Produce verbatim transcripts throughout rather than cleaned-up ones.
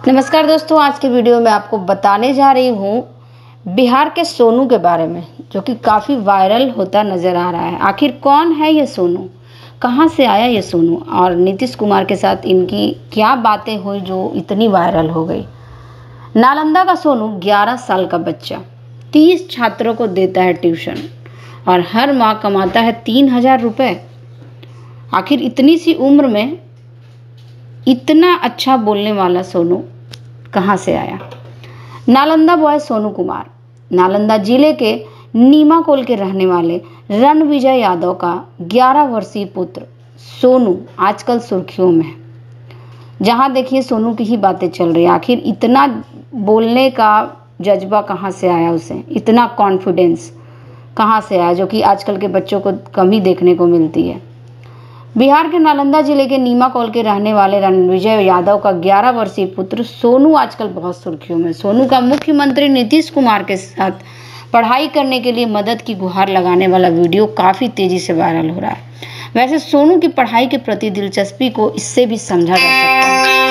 नमस्कार दोस्तों, आज के वीडियो में आपको बताने जा रही हूँ बिहार के सोनू के बारे में, जो कि काफ़ी वायरल होता नज़र आ रहा है। आखिर कौन है ये सोनू, कहाँ से आया ये सोनू और नीतीश कुमार के साथ इनकी क्या बातें हुई जो इतनी वायरल हो गई। नालंदा का सोनू ग्यारह साल का बच्चा तीस छात्रों को देता है ट्यूशन और हर माह कमाता है तीन हजार रुपये। आखिर इतनी सी उम्र में इतना अच्छा बोलने वाला सोनू कहाँ से आया। नालंदा बॉय सोनू कुमार नालंदा जिले के नीमाकोल के रहने वाले रणविजय यादव का ग्यारह वर्षीय पुत्र सोनू आजकल सुर्खियों में है। जहाँ देखिए सोनू की ही बातें चल रही है। आखिर इतना बोलने का जज्बा कहाँ से आया उसे, इतना कॉन्फिडेंस कहाँ से आया, जो कि आजकल के बच्चों को कम ही देखने को मिलती है। बिहार के नालंदा जिले के नीमाकोल के रहने वाले रणविजय यादव का ग्यारह वर्षीय पुत्र सोनू आजकल बहुत सुर्खियों में। सोनू का मुख्यमंत्री नीतीश कुमार के साथ पढ़ाई करने के लिए मदद की गुहार लगाने वाला वीडियो काफ़ी तेज़ी से वायरल हो रहा है। वैसे सोनू की पढ़ाई के प्रति दिलचस्पी को इससे भी समझा जा सकता है।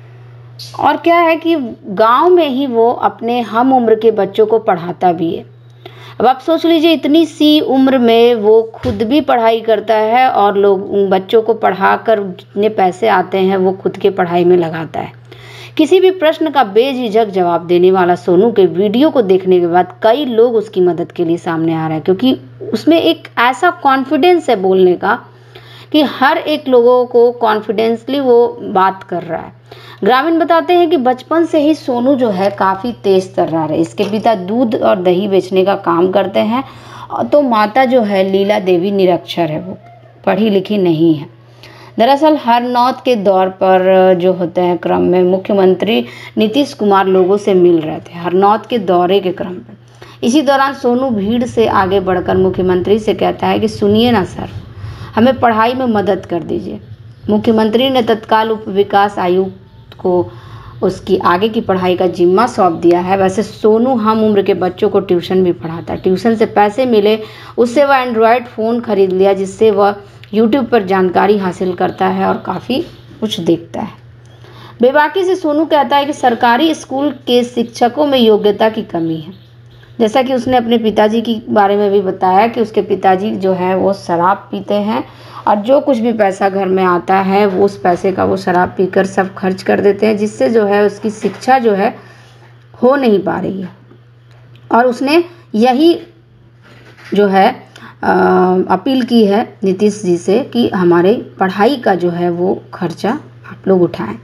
और क्या है कि गांव में ही वो अपने हम उम्र के बच्चों को पढ़ाता भी है। अब आप सोच लीजिए, इतनी सी उम्र में वो खुद भी पढ़ाई करता है और लोग बच्चों को पढ़ाकर जितने पैसे आते हैं वो खुद के पढ़ाई में लगाता है। किसी भी प्रश्न का बेझिझक जवाब देने वाला सोनू के वीडियो को देखने के बाद कई लोग उसकी मदद के लिए सामने आ रहे हैं, क्योंकि उसमें एक ऐसा कॉन्फिडेंस है बोलने का कि हर एक लोगों को कॉन्फिडेंसली वो बात कर रहा है। ग्रामीण बताते हैं कि बचपन से ही सोनू जो है काफ़ी तेज तर्रार है। इसके पिता दूध और दही बेचने का काम करते हैं, तो माता जो है लीला देवी निरक्षर है, वो पढ़ी लिखी नहीं है। दरअसल हरनौत के दौर पर जो होते हैं क्रम में मुख्यमंत्री नीतीश कुमार लोगों से मिल रहे थे, हरनौत के दौरे के क्रम पर। इसी दौरान सोनू भीड़ से आगे बढ़कर मुख्यमंत्री से कहता है कि सुनिए ना सर, हमें पढ़ाई में मदद कर दीजिए। मुख्यमंत्री ने तत्काल उप विकास आयुक्त को उसकी आगे की पढ़ाई का जिम्मा सौंप दिया है। वैसे सोनू हम उम्र के बच्चों को ट्यूशन भी पढ़ाता है। ट्यूशन से पैसे मिले, उससे वह एंड्रॉयड फ़ोन खरीद लिया, जिससे वह यूट्यूब पर जानकारी हासिल करता है और काफ़ी कुछ देखता है। बेबाकी से सोनू कहता है कि सरकारी स्कूल के शिक्षकों में योग्यता की कमी है। जैसा कि उसने अपने पिताजी के बारे में भी बताया कि उसके पिताजी जो है वो शराब पीते हैं और जो कुछ भी पैसा घर में आता है वो उस पैसे का वो शराब पीकर सब खर्च कर देते हैं, जिससे जो है उसकी शिक्षा जो है हो नहीं पा रही है। और उसने यही जो है आ, अपील की है नीतीश जी से कि हमारे पढ़ाई का जो है वो खर्चा आप लोग उठाएं।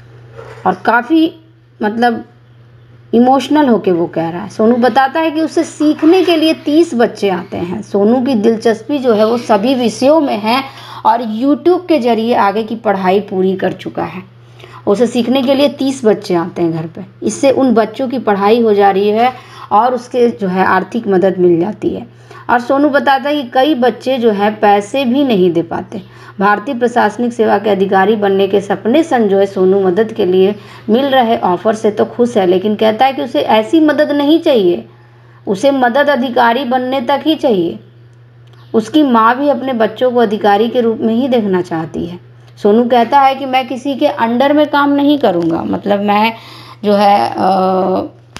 और काफ़ी मतलब इमोशनल होके वो कह रहा है। सोनू बताता है कि उसे सीखने के लिए तीस बच्चे आते हैं। सोनू की दिलचस्पी जो है वो सभी विषयों में है और यूट्यूब के जरिए आगे की पढ़ाई पूरी कर चुका है। उसे सीखने के लिए तीस बच्चे आते हैं घर पे। इससे उन बच्चों की पढ़ाई हो जा रही है और उसके जो है आर्थिक मदद मिल जाती है। और सोनू बताता है कि कई बच्चे जो है पैसे भी नहीं दे पाते। भारतीय प्रशासनिक सेवा के अधिकारी बनने के सपने संजोए सोनू मदद के लिए मिल रहे ऑफर से तो खुश है, लेकिन कहता है कि उसे ऐसी मदद नहीं चाहिए, उसे मदद अधिकारी बनने तक ही चाहिए। उसकी माँ भी अपने बच्चों को अधिकारी के रूप में ही देखना चाहती है। सोनू कहता है कि मैं किसी के अंडर में काम नहीं करूँगा, मतलब मैं जो है आ,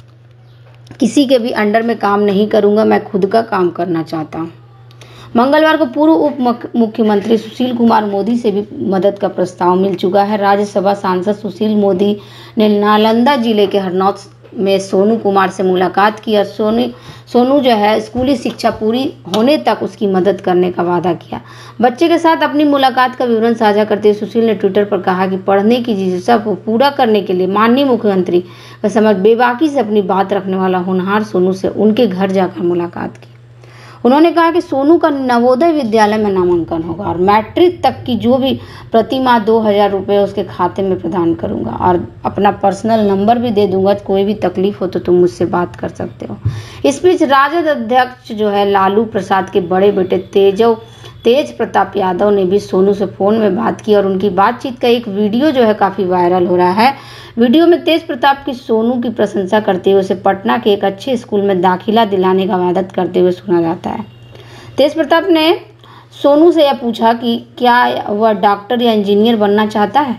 किसी के भी अंडर में काम नहीं करूँगा, मैं खुद का काम करना चाहता हूँ। मंगलवार को पूर्व उप मुख्यमंत्री सुशील कुमार मोदी से भी मदद का प्रस्ताव मिल चुका है। राज्यसभा सांसद सुशील मोदी ने नालंदा जिले के हरनौत में सोनू कुमार से मुलाकात की और सोनू सोनू जो है स्कूली शिक्षा पूरी होने तक उसकी मदद करने का वादा किया। बच्चे के साथ अपनी मुलाकात का विवरण साझा करते हुए सुशील ने ट्विटर पर कहा कि पढ़ने की जिज्ञासा को पूरा करने के लिए माननीय मुख्यमंत्री के समक्ष बेबाकी से अपनी बात रखने वाला होनहार सोनू से उनके घर जाकर मुलाकात की। उन्होंने कहा कि सोनू का नवोदय विद्यालय में नामांकन होगा और मैट्रिक तक की जो भी प्रति माह दो हज़ार रुपये उसके खाते में प्रदान करूंगा और अपना पर्सनल नंबर भी दे दूंगा। कोई भी तकलीफ हो तो तुम मुझसे बात कर सकते हो। इस बीच राजद अध्यक्ष जो है लालू प्रसाद के बड़े बेटे तेजव तेज प्रताप यादव ने भी सोनू से फ़ोन में बात की और उनकी बातचीत का एक वीडियो जो है काफ़ी वायरल हो रहा है। वीडियो में तेज प्रताप की सोनू की प्रशंसा करते हुए उसे पटना के एक अच्छे स्कूल में दाखिला दिलाने का वादा करते हुए सुना जाता है। तेज प्रताप ने सोनू से यह पूछा कि क्या वह डॉक्टर या इंजीनियर बनना चाहता है।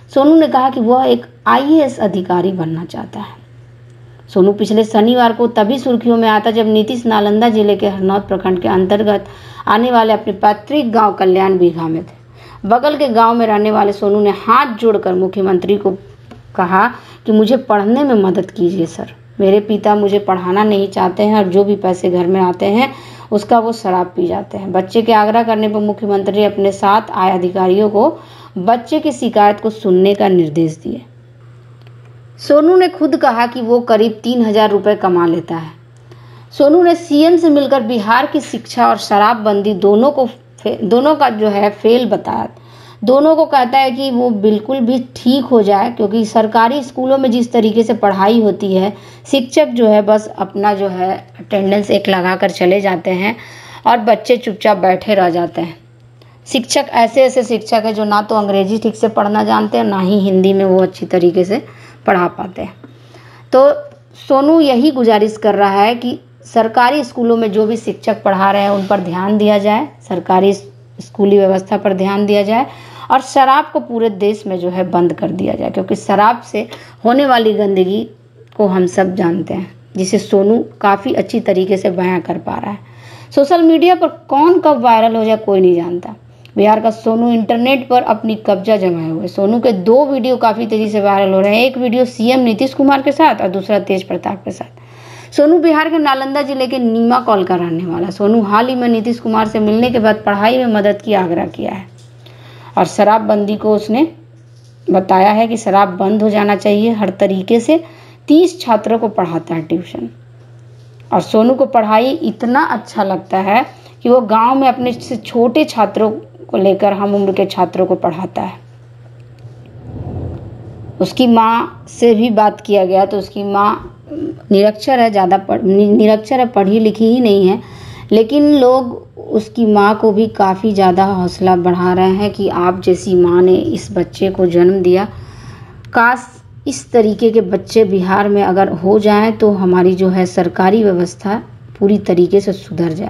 सोनू ने कहा कि वह एक आई ए एस अधिकारी बनना चाहता है। सोनू पिछले शनिवार को तभी सुर्खियों में आता जब नीतीश नालंदा जिले के हरनौत प्रखंड के अंतर्गत आने वाले अपने पैतृक गांव कल्याण बीघा में थे। बगल के गांव में रहने वाले सोनू ने हाथ जोड़कर मुख्यमंत्री को कहा कि मुझे पढ़ने में मदद कीजिए सर, मेरे पिता मुझे पढ़ाना नहीं चाहते हैं और जो भी पैसे घर में आते हैं उसका वो शराब पी जाते हैं। बच्चे के आग्रह करने पर मुख्यमंत्री अपने साथ आए अधिकारियों को बच्चे की शिकायत को सुनने का निर्देश दिए। सोनू ने खुद कहा कि वो करीब तीन हजार रुपये कमा लेता है। सोनू ने सी एम से मिलकर बिहार की शिक्षा और शराबबंदी दोनों को दोनों का जो है फेल बताया। दोनों को कहता है कि वो बिल्कुल भी ठीक हो जाए, क्योंकि सरकारी स्कूलों में जिस तरीके से पढ़ाई होती है, शिक्षक जो है बस अपना जो है अटेंडेंस एक लगा कर चले जाते हैं और बच्चे चुपचाप बैठे रह जाते हैं। शिक्षक ऐसे ऐसे शिक्षक है जो ना तो अंग्रेजी ठीक से पढ़ना जानते हैं, ना ही हिंदी में वो अच्छी तरीके से पढ़ा पाते हैं। तो सोनू यही गुजारिश कर रहा है कि सरकारी स्कूलों में जो भी शिक्षक पढ़ा रहे हैं उन पर ध्यान दिया जाए, सरकारी स्कूली व्यवस्था पर ध्यान दिया जाए और शराब को पूरे देश में जो है बंद कर दिया जाए, क्योंकि शराब से होने वाली गंदगी को हम सब जानते हैं, जिसे सोनू काफ़ी अच्छी तरीके से बयां कर पा रहा है। सोशल मीडिया पर कौन कब वायरल हो जाए कोई नहीं जानता। बिहार का सोनू इंटरनेट पर अपनी कब्जा जमाए हुए। सोनू के दो वीडियो काफ़ी तेज़ी से वायरल हो रहे हैं। एक video C M Nitish Kumar के साथ और दूसरा तेज प्रताप के साथ। सोनू बिहार के नालंदा जिले के नीमा कॉल का रहने वाला। सोनू हाल ही में नीतीश कुमार से मिलने के बाद पढ़ाई में मदद की आग्रह किया है और शराबबंदी को उसने बताया है कि शराब बंद हो जाना चाहिए हर तरीके से। तीस छात्रों को पढ़ाता है ट्यूशन, और सोनू को पढ़ाई इतना अच्छा लगता है कि वो गांव में अपने से छोटे छात्रों को लेकर हम उम्र के छात्रों को पढ़ाता है। उसकी माँ से भी बात किया गया तो उसकी माँ निरक्षर है, ज़्यादा पढ़ निरक्षर है, पढ़ी लिखी ही नहीं है, लेकिन लोग उसकी माँ को भी काफ़ी ज़्यादा हौसला बढ़ा रहे हैं कि आप जैसी माँ ने इस बच्चे को जन्म दिया। काश इस तरीके के बच्चे बिहार में अगर हो जाएं तो हमारी जो है सरकारी व्यवस्था पूरी तरीके से सुधर जाए।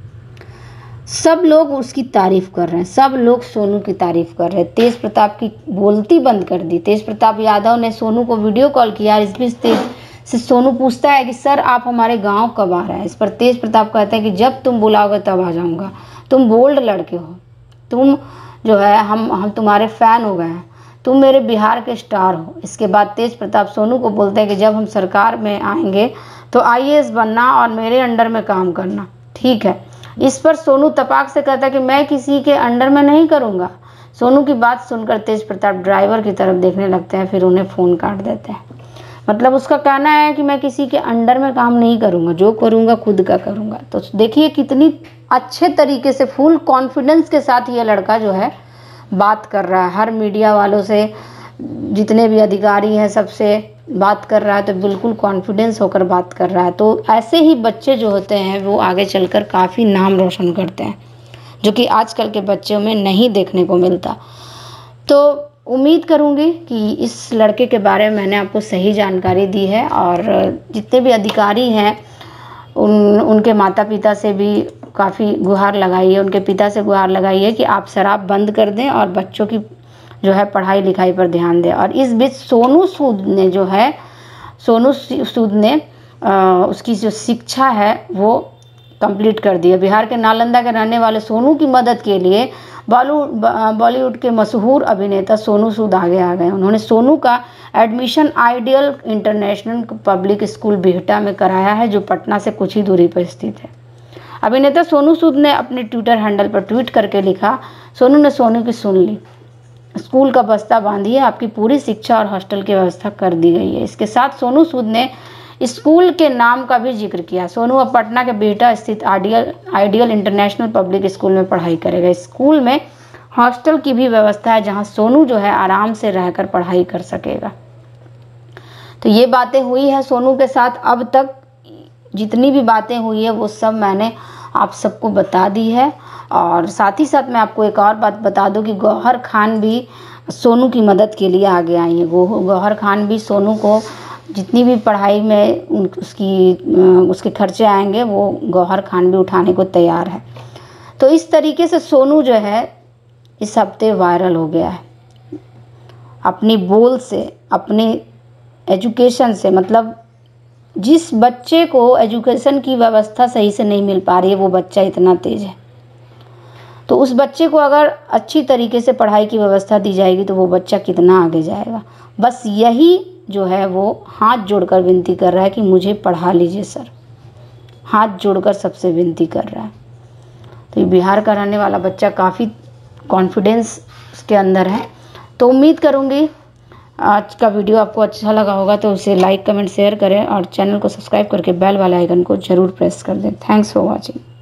सब लोग उसकी तारीफ़ कर रहे हैं, सब लोग सोनू की तारीफ़ कर रहे हैं। तेज प्रताप की बोलती बंद कर दी। तेज प्रताप यादव ने सोनू को वीडियो कॉल किया। इस बीच तेज से सोनू पूछता है कि सर आप हमारे गांव कब आ रहे हैं। इस पर तेज प्रताप कहते हैं कि जब तुम बुलाओगे तब आ जाऊंगा, तुम बोल्ड लड़के हो, तुम जो है हम हम तुम्हारे फ़ैन हो गए हैं, तुम मेरे बिहार के स्टार हो। इसके बाद तेज प्रताप सोनू को बोलते हैं कि जब हम सरकार में आएंगे तो आई ए एस बनना और मेरे अंडर में काम करना, ठीक है। इस पर सोनू तपाक से कहता है कि मैं किसी के अंडर में नहीं करूँगा। सोनू की बात सुनकर तेज प्रताप ड्राइवर की तरफ देखने लगते हैं, फिर उन्हें फ़ोन काट देते हैं। मतलब उसका कहना है कि मैं किसी के अंडर में काम नहीं करूँगा, जो करूँगा खुद का करूँगा। तो देखिए कितनी अच्छे तरीके से फुल कॉन्फिडेंस के साथ ये लड़का जो है बात कर रहा है। हर मीडिया वालों से, जितने भी अधिकारी हैं, सबसे बात कर रहा है तो बिल्कुल कॉन्फिडेंस होकर बात कर रहा है। तो ऐसे ही बच्चे जो होते हैं वो आगे चलकर काफ़ी नाम रोशन करते हैं, जो कि आजकल के बच्चों में नहीं देखने को मिलता। तो उम्मीद करूंगी कि इस लड़के के बारे में मैंने आपको सही जानकारी दी है, और जितने भी अधिकारी हैं उन उनके माता पिता से भी काफ़ी गुहार लगाई है, उनके पिता से गुहार लगाई है कि आप शराब बंद कर दें और बच्चों की जो है पढ़ाई लिखाई पर ध्यान दें। और इस बीच सोनू सूद ने जो है सोनू सूद ने आ, उसकी जो शिक्षा है वो कंप्लीट कर दी है। बिहार के नालंदा के रहने वाले सोनू की मदद के लिए बॉलीवुड बॉलीवुड के मशहूर अभिनेता सोनू सूद आगे आ गए। उन्होंने सोनू का admission ideal international public school Bihta में कराया है, जो पटना से कुछ ही दूरी पर स्थित है। अभिनेता सोनू सूद ने अपने ट्विटर हैंडल पर ट्वीट करके लिखा, सोनू ने सोनू की सुन ली, स्कूल का बस्ता बांधिए, आपकी पूरी शिक्षा और हॉस्टल की व्यवस्था कर दी गई है। इसके साथ सोनू सूद ने स्कूल के नाम का भी जिक्र किया। सोनू अब पटना के बिहटा स्थित ideal ideal international public school में पढ़ाई करेगा। स्कूल में हॉस्टल की भी व्यवस्था है, जहां सोनू जो है आराम से रहकर पढ़ाई कर सकेगा। तो ये बातें हुई है सोनू के साथ। अब तक जितनी भी बातें हुई है वो सब मैंने आप सबको बता दी है। और साथ ही साथ मैं आपको एक और बात बता दूं कि गौहर खान भी सोनू की मदद के लिए आगे आई है। गौहर खान भी सोनू को जितनी भी पढ़ाई में उसकी उसके खर्चे आएंगे वो गौहर खान भी उठाने को तैयार है। तो इस तरीके से सोनू जो है इस हफ्ते वायरल हो गया है। अपनी बोल से, अपने एजुकेशन से, मतलब जिस बच्चे को एजुकेशन की व्यवस्था सही से नहीं मिल पा रही है वो बच्चा इतना तेज़ है, तो उस बच्चे को अगर अच्छी तरीके से पढ़ाई की व्यवस्था दी जाएगी तो वो बच्चा कितना आगे जाएगा। बस यही जो है वो हाथ जोड़कर विनती कर रहा है कि मुझे पढ़ा लीजिए सर, हाथ जोड़कर सबसे विनती कर रहा है। तो ये बिहार का रहने वाला बच्चा काफ़ी कॉन्फिडेंस के अंदर है। तो उम्मीद करूँगी आज का वीडियो आपको अच्छा लगा होगा, तो उसे लाइक कमेंट शेयर करें और चैनल को सब्सक्राइब करके बेल वाला आइकन को ज़रूर प्रेस कर दें। Thanks for watching.